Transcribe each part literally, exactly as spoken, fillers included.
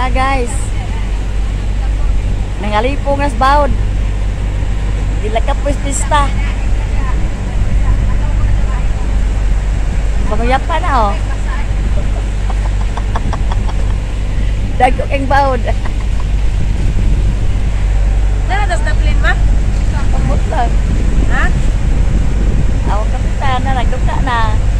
na guys. Nangalipong nas baod. Dila ka pues pista. Pamuyap pa na oh. Dago keng baod. Nara das daplin ma? Pamut lang. Ha? Awak kapitan na nagduka na.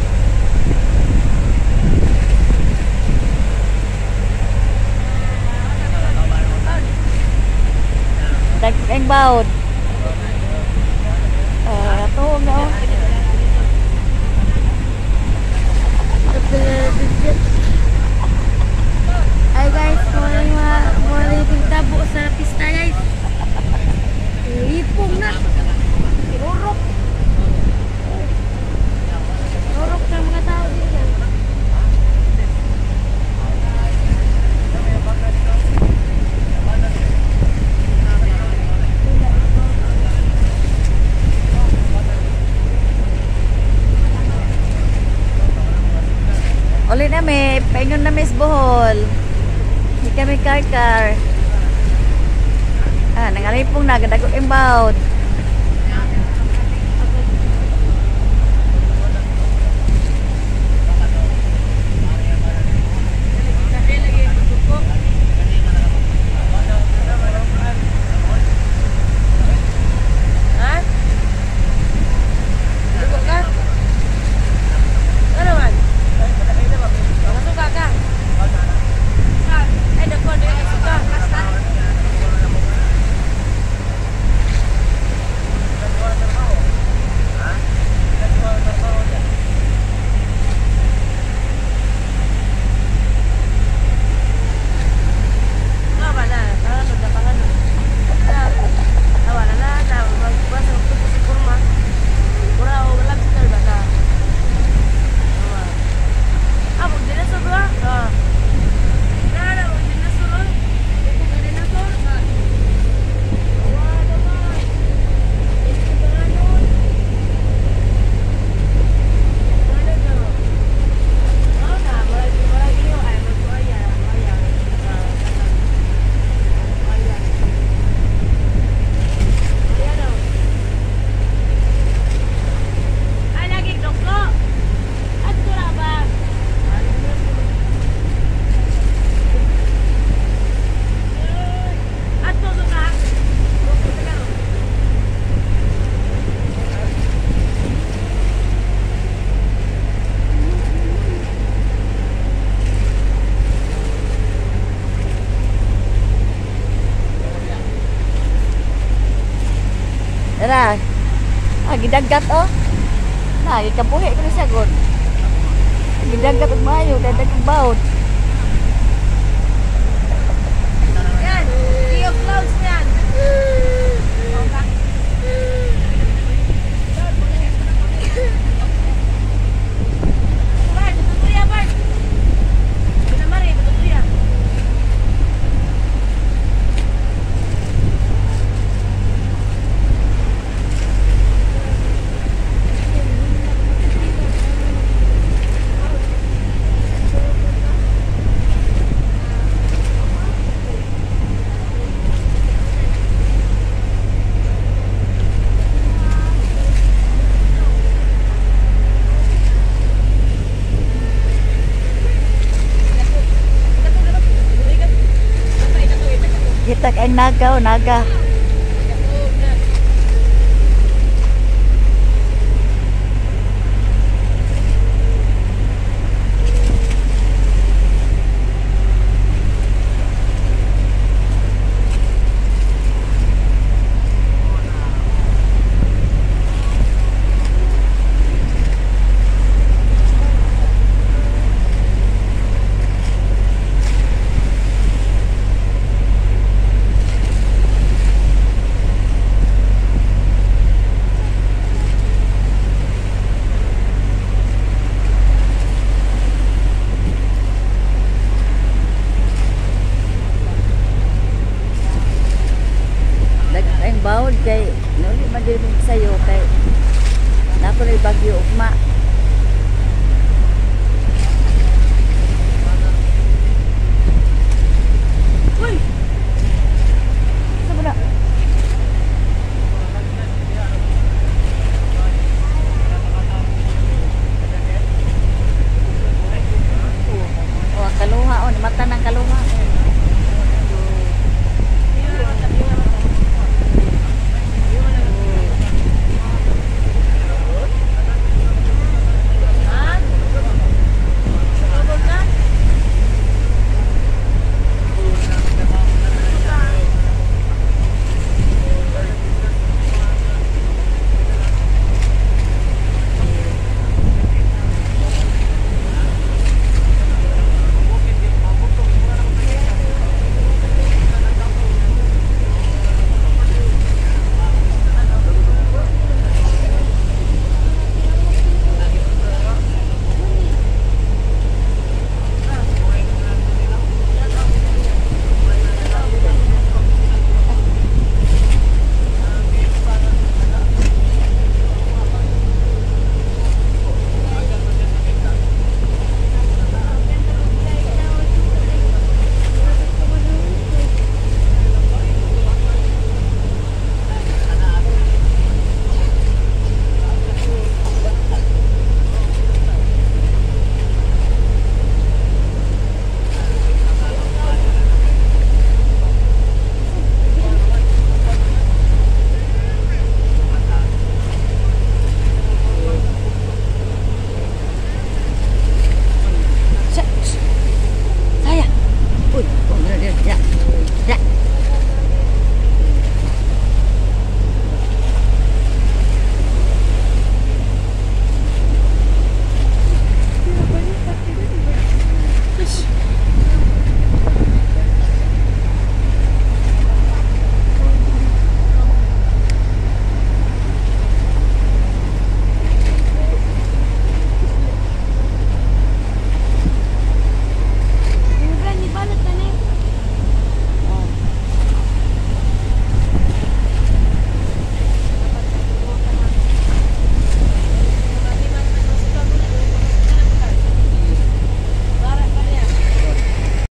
Dago keng baod. Ah, ato nga. Ay guys, mulai mulai tabo sa pista guys. Ipong na. Rorok. Rorok ng mga tao dito. Uli na may, paingon na Miss Bohol. Hindi kami car-car. Ah, nangalipong na, gadago inbound. Tara. Ah, gidagat oh. Nah, ikabuhi ko na siya god. Gidagat og maayo, dadag og baod. Yan, Theo Clouds yan. Bart, tutuloy ya Bart. Pinamari, tutuloy ya. Kita kay naga o naga.